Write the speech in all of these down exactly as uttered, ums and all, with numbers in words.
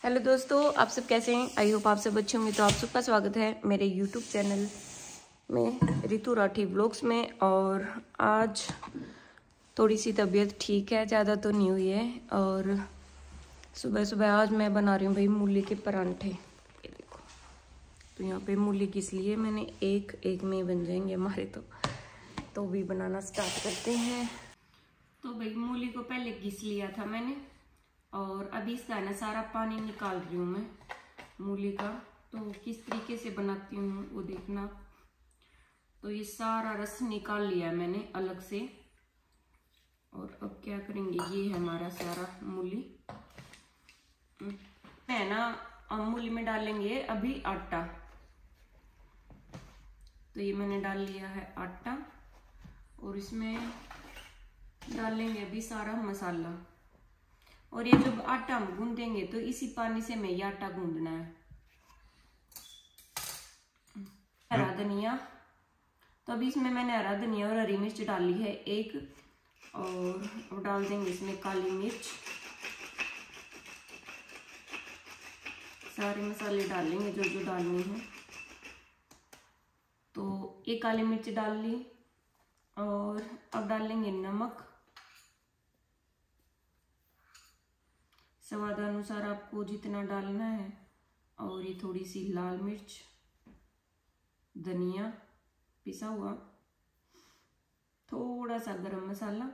Hello दोस्तों, आप सब कैसे हैं? आई होप आप सब अच्छे होंगे। तो आप सबका स्वागत है मेरे यूट्यूब चैनल में, रितु राठी ब्लॉग्स में। और आज थोड़ी सी तबीयत ठीक है, ज़्यादा तो नहीं हुई है। और सुबह सुबह आज मैं बना रही हूँ भाई मूली के परांठे। ये देखो, तो यहाँ पे मूली घिस लिए मैंने, एक एक में बन जाएंगे हमारे। तो तो भी बनाना स्टार्ट करते हैं। तो भाई मूली को पहले घिस लिया था मैंने, और अभी इसका है ना सारा पानी निकाल रही हूँ मैं मूली का। तो किस तरीके से बनाती हूँ वो देखना। तो ये सारा रस निकाल लिया है मैंने अलग से। और अब क्या करेंगे, ये है हमारा सारा मूली है ना। मूली में डालेंगे अभी आटा। तो ये मैंने डाल लिया है आटा, और इसमें डालेंगे अभी सारा मसाला। और ये जब आटा हम गूंदेंगे तो इसी पानी से मैं ये आटा गूंदना है। हरा धनिया, तो अभी इसमें मैंने हरा धनिया और हरी मिर्च डाली है एक, और अब डाल देंगे इसमें काली मिर्च। सारे मसाले डालेंगे जो जो डालने हैं। तो एक काली मिर्च डाल ली, और अब डालेंगे नमक स्वाद अनुसार, आपको जितना डालना है। और ये थोड़ी सी लाल मिर्च, धनिया पिसा हुआ, थोड़ा सा गरम मसाला,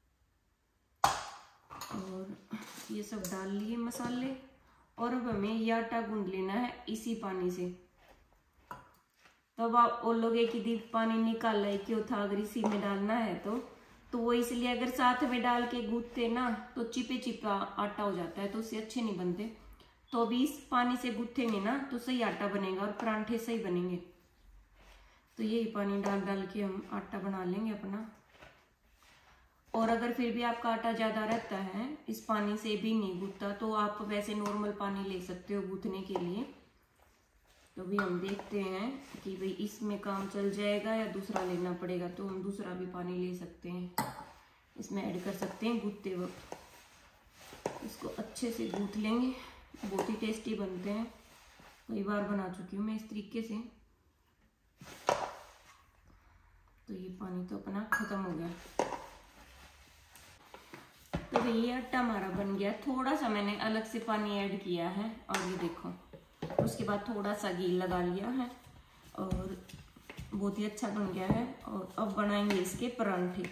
और ये सब डाल लिए मसाले। और अब हमें ये आटा गूंद लेना है इसी पानी से। तो अब आप बोलोगे कि दीप पानी निकाल है क्यों था, अगर इसी में डालना है तो तो वो इसलिए, अगर साथ में डाल के गूंथते ना तो चिपे चिपा आटा हो जाता है, तो उससे अच्छे नहीं बनते। तो अभी इस पानी से गूंथेंगे ना तो सही आटा बनेगा और परांठे सही बनेंगे। तो यही पानी डाल डाल के हम आटा बना लेंगे अपना। और अगर फिर भी आपका आटा ज़्यादा रहता है, इस पानी से भी नहीं गूंथता, तो आप वैसे नॉर्मल पानी ले सकते हो गूंथने के लिए। तो भी हम देखते हैं कि भाई इसमें काम चल जाएगा या दूसरा लेना पड़ेगा। तो हम दूसरा भी पानी ले सकते हैं, इसमें ऐड कर सकते हैं गूंथते वक्त। इसको अच्छे से गूंथ लेंगे, बहुत ही टेस्टी बनते हैं। कई बार बना चुकी हूँ मैं इस तरीके से। तो ये पानी तो अपना खत्म हो गया। तो ये आटा हमारा बन गया। थोड़ा सा मैंने अलग से पानी ऐड किया है, और ये देखो, उसके बाद थोड़ा सा घी लगा लिया है, और बहुत ही अच्छा बन गया है। और अब बनाएंगे इसके परांठे।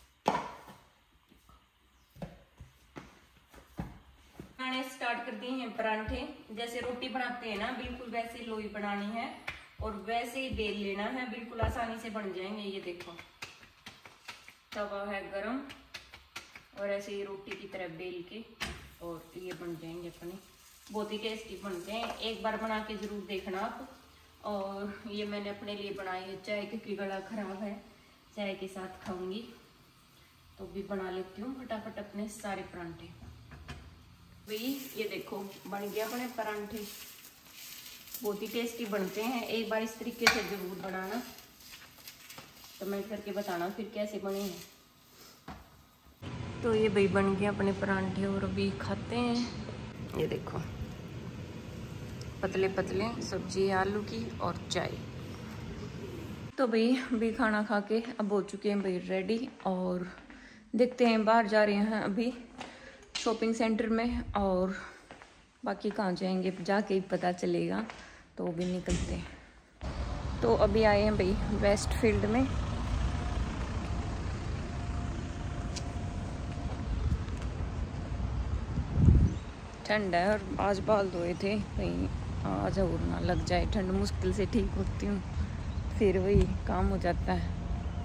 बनाने स्टार्ट कर दिए हैं परांठे। जैसे रोटी बनाते हैं ना, बिल्कुल वैसे लोई बनानी है, और वैसे ही बेल लेना है, बिल्कुल आसानी से बन जाएंगे। ये देखो, तवा है गरम, और ऐसे ही रोटी की तरह बेल के और ये बन जाएंगे अपने। बहुत ही टेस्टी बनते हैं, एक बार बना के जरूर देखना आप। और ये मैंने अपने लिए बनाई है चाय, क्योंकि गला खराब है, चाय के साथ खाऊंगी। तो भी बना लेती हूँ फटाफट अपने सारे परांठे। भाई ये देखो, बन गया अपने परांठे। बहुत ही टेस्टी बनते हैं, एक बार इस तरीके से जरूर बनाना, कमेंट करके बताना फिर कैसे बने हैं। तो ये भाई बन गए अपने परांठे, और अभी खाते हैं। ये देखो, पतले पतले सब्जी आलू की और चाय। तो भाई अभी खाना खा के अब हो चुके हैं भाई रेडी, और देखते हैं, बाहर जा रहे हैं अभी शॉपिंग सेंटर में, और बाकी कहाँ जाएंगे जाके ही पता चलेगा। तो भी निकलते हैं। तो अभी आए हैं भाई वेस्ट फील्ड में। ठंड है, और आज बाल धोए थे, कहीं आज और ना लग जाए ठंड। मुश्किल से ठीक होती हूँ, फिर वही काम हो जाता है।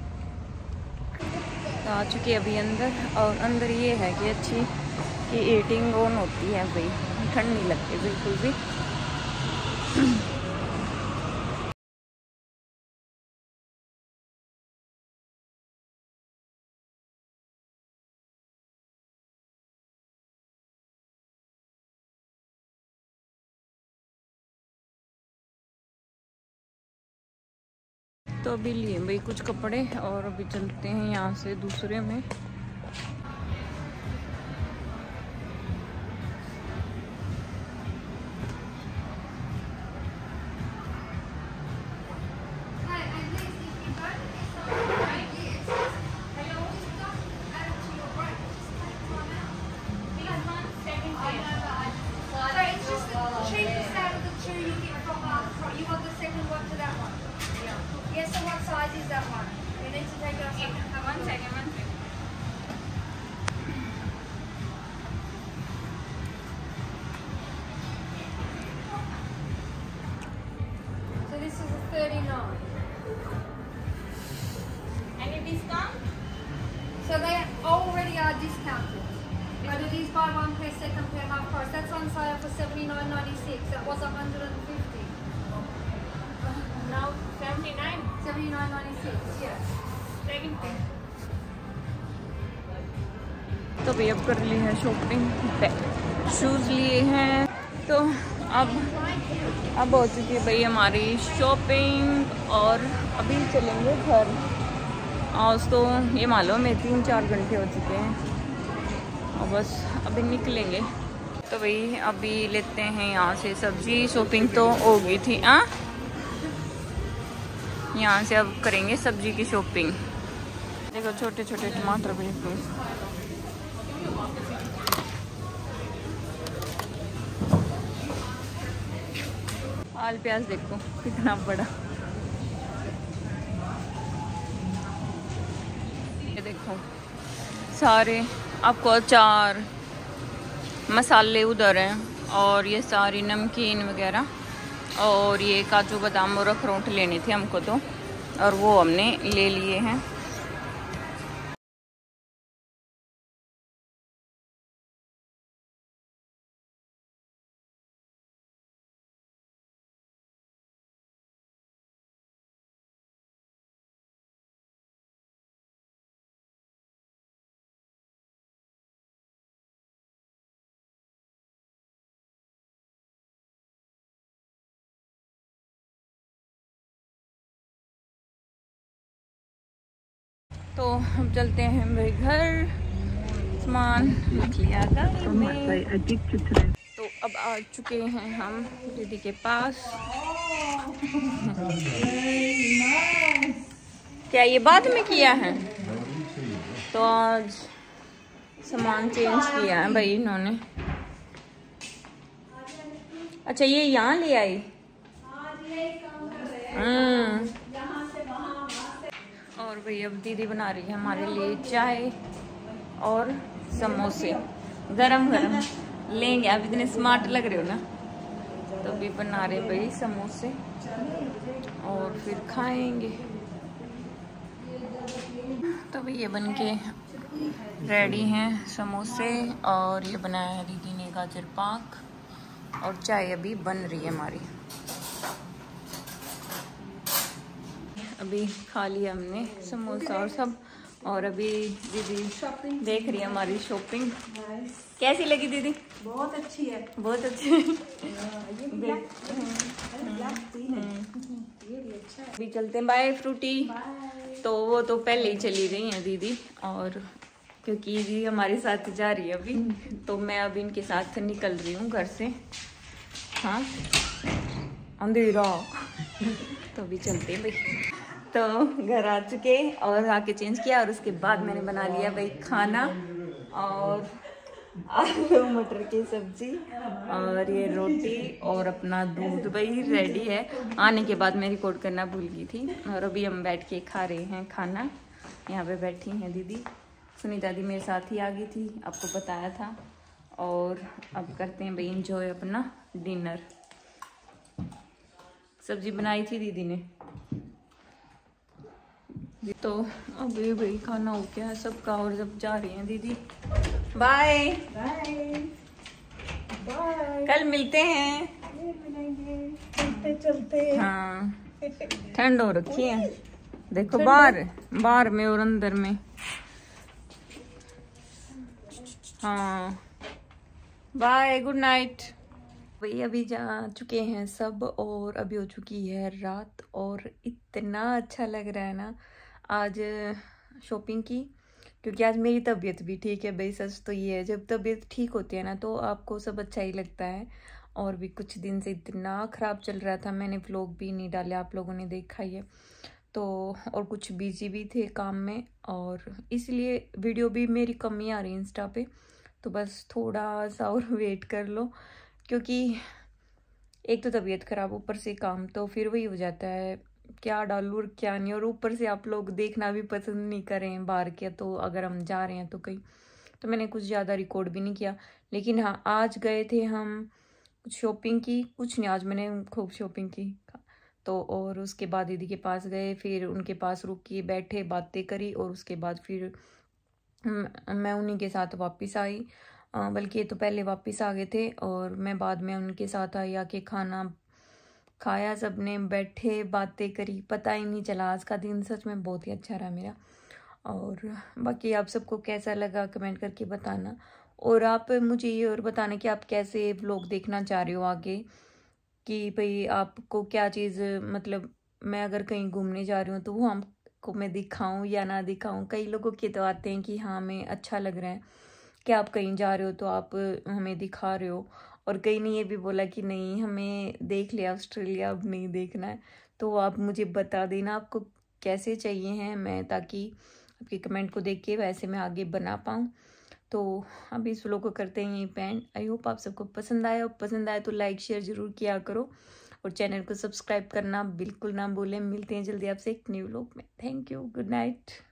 तो आ चुके अभी अंदर, और अंदर ये है कि अच्छी कि हीटिंग ऑन होती है भाई, ठंड नहीं लगती बिल्कुल भी। तो अभी लिए भाई कुछ कपड़े, और अभी चलते हैं यहाँ से दूसरे में। size is that one? You need to take it off. Yeah, one second, one second. So this is a thirty-nine. Any discount? So they already are discounted. But it is buy one pair, second pair, half price. That's on sale for seventy-nine ninety-six. That was one hundred fifty. Now seventy-nine. seventy-nine ninety-six, yes. Second thing. तो भाई अब कर ली है shopping, shoes लिए हैं, तो अब अब हो चुकी है भाई हमारी शॉपिंग और अभी चलेंगे घर। आज तो ये मालूम है तीन चार घंटे हो चुके हैं और बस अभी निकलेंगे। तो भाई अभी लेते हैं यहाँ से सब्जी। शॉपिंग तो हो गई थी, हाँ यहाँ से अब करेंगे सब्जी की शॉपिंग। देखो छोटे छोटे टमाटर बिल्कुल। आल प्याज देखो कितना बड़ा। ये देखो सारे आपको अचार मसाले उधर हैं और ये सारी नमकीन वगैरह और ये काजू बादाम और अखरोट लेने थे हमको तो, और वो हमने ले लिए हैं। तो हम चलते हैं मेरे घर, सामान रख लिया घर में। तो अब आ चुके हैं हम दीदी के पास। क्या ये बाद में किया है? तो आज सामान चेंज किया है भाई इन्होंने। अच्छा ये यहाँ ले आई। हम्म और भाई अब दीदी बना रही है हमारे लिए चाय और समोसे गरम गरम लेंगे। आप इतने स्मार्ट लग रहे हो ना। तो भी बना रहे भाई समोसे और फिर खाएंगे। तो भाई ये बन के रेडी हैं समोसे और ये बनाया है दीदी ने गाजर पाक और चाय अभी बन रही है हमारी। अभी खा लिया हमने समोसा और सब, और अभी दीदी देख रही है हमारी शॉपिंग। कैसी लगी दीदी? बहुत अच्छी है, बहुत अच्छी है। अभी चलते हैं, बाय फ्रूटी। तो वो तो पहले ही चली गई हैं दीदी, और क्योंकि दीदी हमारे साथ जा रही है अभी, तो मैं अभी इनके साथ निकल रही हूँ घर से। हाँ अंधेरा तो अभी चलते हैं भाई। तो घर आ चुके और आके चेंज किया और उसके बाद मैंने बना लिया भाई खाना, और आलू मटर की सब्जी और ये रोटी और अपना दूध भाई रेडी है। आने के बाद मैं रिकॉर्ड करना भूल गई थी, और अभी हम बैठ के खा रहे हैं खाना। यहाँ पे बैठी हैं दीदी, सुनीता दी मेरे साथ ही आ गई थी, आपको बताया था। और अब करते हैं भाई इंजॉय अपना डिनर। सब्जी बनाई थी दीदी ने। तो अभी भाई खाना हो गया सबका और जब जा रही हैं दीदी। बाय बाय बाय, कल मिलते हैं। मिलेंगे चलते चलते। हाँ ठंड हो रखी है देखो, बाहर बाहर में और अंदर में। हाँ बाय, गुड नाइट। भाई अभी जा चुके हैं सब और अभी हो चुकी है रात, और इतना अच्छा लग रहा है ना आज शॉपिंग की, क्योंकि आज मेरी तबीयत भी ठीक है भाई। सच तो ये है, जब तबीयत ठीक होती है ना तो आपको सब अच्छा ही लगता है। और भी कुछ दिन से इतना ख़राब चल रहा था, मैंने व्लॉग भी नहीं डाले, आप लोगों ने देखा ही है। तो और कुछ बिजी भी थे काम में, और इसलिए वीडियो भी मेरी कम ही आ रही है इंस्टा पे। तो बस थोड़ा सा और वेट कर लो, क्योंकि एक तो तबीयत ख़राब ऊपर से काम, तो फिर वही हो जाता है क्या डालूँ और क्या नहीं। और ऊपर से आप लोग देखना भी पसंद नहीं करें बाहर के, तो अगर हम जा रहे हैं तो कहीं, तो मैंने कुछ ज़्यादा रिकॉर्ड भी नहीं किया। लेकिन हाँ, आज गए थे हम, कुछ शॉपिंग की, कुछ नहीं, आज मैंने खूब शॉपिंग की तो। और उसके बाद दीदी के पास गए, फिर उनके पास रुक के बैठे, बातें करी, और उसके बाद फिर मैं उन्हीं के साथ वापस आई। बल्कि ये तो पहले वापस आ गए थे और मैं बाद में उनके साथ आई, आके खाना खाया, सबने बैठे, बातें करी, पता ही नहीं चला। आज का दिन सच में बहुत ही अच्छा रहा मेरा। और बाकी आप सबको कैसा लगा कमेंट करके बताना, और आप मुझे ये और बताना कि आप कैसे व्लॉग देखना चाह रहे हो आगे, कि भाई आपको क्या चीज़, मतलब मैं अगर कहीं घूमने जा रही हूँ तो वो हमको मैं दिखाऊं या ना दिखाऊं। कई लोगों के तो आते हैं कि हाँ हमें अच्छा लग रहा है कि आप कहीं जा रहे हो तो आप हमें दिखा रहे हो, और कई ने ये भी बोला कि नहीं हमें देख लिया ऑस्ट्रेलिया, अब नहीं देखना है। तो आप मुझे बता देना आपको कैसे चाहिए हैं, मैं ताकि आपके कमेंट को देख के वैसे मैं आगे बना पाऊँ। तो अब इस व्लॉग को करते हैं यहीं पे एंड। आई होप आप सबको पसंद आया, और पसंद आया तो लाइक शेयर ज़रूर किया करो, और चैनल को सब्सक्राइब करना बिल्कुल ना भूलें। मिलते हैं जल्दी आपसे एक न्यू व्लॉग में। Thank you, good night.